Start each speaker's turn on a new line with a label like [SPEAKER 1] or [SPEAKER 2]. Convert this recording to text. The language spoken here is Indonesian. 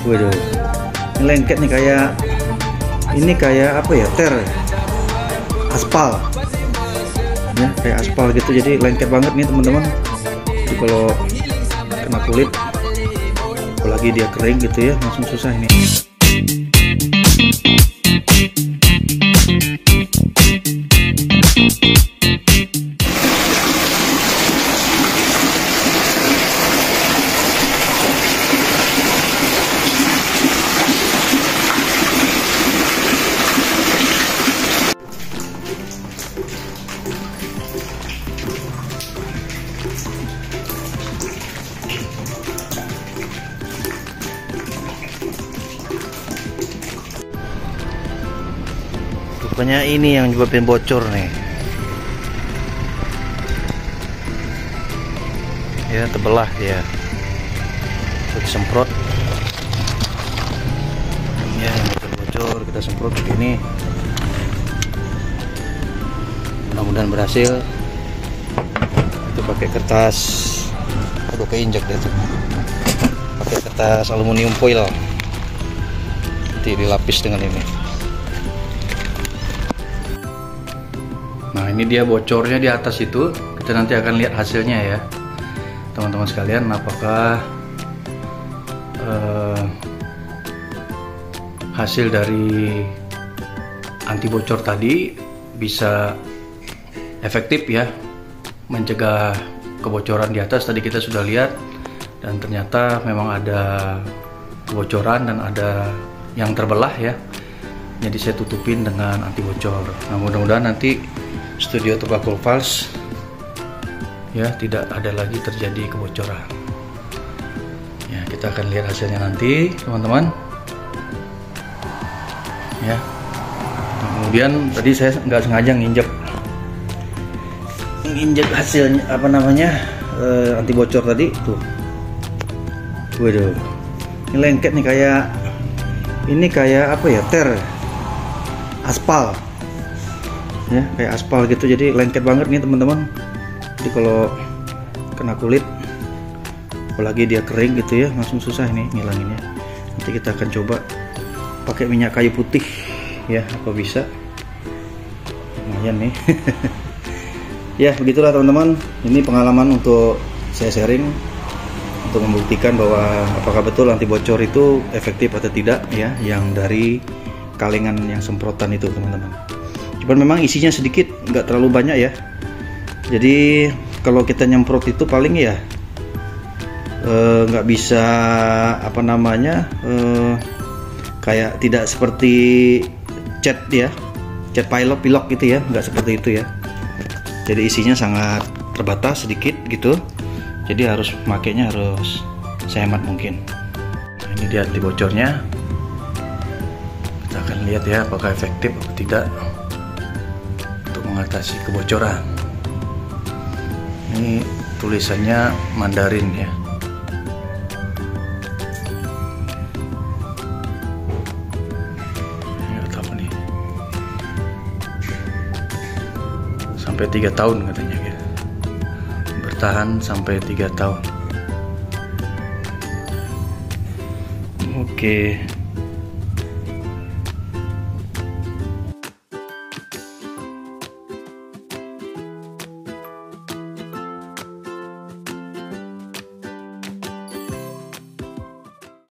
[SPEAKER 1] Waduh, ini lengket nih, kayak apa ya, aspal ya, kayak aspal gitu. Jadi lengket banget nih teman-teman. Jadi kalau kena kulit, apalagi dia kering gitu ya, langsung susah ini. Rupanya ini yang nyebabin bocor nih. Ya, terbelah dia. Kita semprot. Ya, bocor, kita semprot begini. Mudah-mudahan berhasil. Itu pakai kertas. Aduh, keinjak deh tuh. Pakai kertas aluminium foil. Nanti dilapis dengan ini. Nah, ini dia bocornya di atas itu. Kita nanti akan lihat hasilnya ya, teman-teman sekalian. Apakah hasil dari anti bocor tadi bisa efektif ya, mencegah kebocoran di atas. Tadi kita sudah lihat, dan ternyata memang ada kebocoran dan ada yang terbelah ya. Jadi saya tutupin dengan anti bocor. Nah, mudah-mudahan nanti studio Tobacco Pulse ya tidak ada lagi terjadi kebocoran. Ya, kita akan lihat hasilnya nanti teman-teman ya. Nah, kemudian tadi saya nggak sengaja nginjek hasilnya, apa namanya, anti bocor tadi tuh. Waduh, ini lengket nih, kayak apa ya, aspal ya, kayak aspal gitu. Jadi lengket banget nih teman-teman. Jadi kalau kena kulit, apalagi dia kering gitu ya, langsung susah ini ngilanginnya. Nanti kita akan coba pakai minyak kayu putih ya, apa bisa. Lumayan nih. Ya, begitulah teman-teman. Ini pengalaman untuk saya sharing, untuk membuktikan bahwa apakah betul anti bocor itu efektif atau tidak ya, yang dari kalengan yang semprotan itu teman-teman. Cuman memang isinya sedikit, nggak terlalu banyak ya. Jadi kalau kita nyemprot itu paling ya nggak bisa, apa namanya, kayak tidak seperti cat ya, cat pilok gitu ya, nggak seperti itu ya. Jadi isinya sangat terbatas, sedikit gitu. Jadi makainya harus sehemat mungkin. Nah, ini dia anti bocornya. Kita akan lihat ya apakah efektif atau tidak mengatasi kebocoran. Ini tulisannya Mandarin ya. Ini apa nih? Sampai 3 tahun katanya ya. Bertahan sampai 3 tahun. Oke.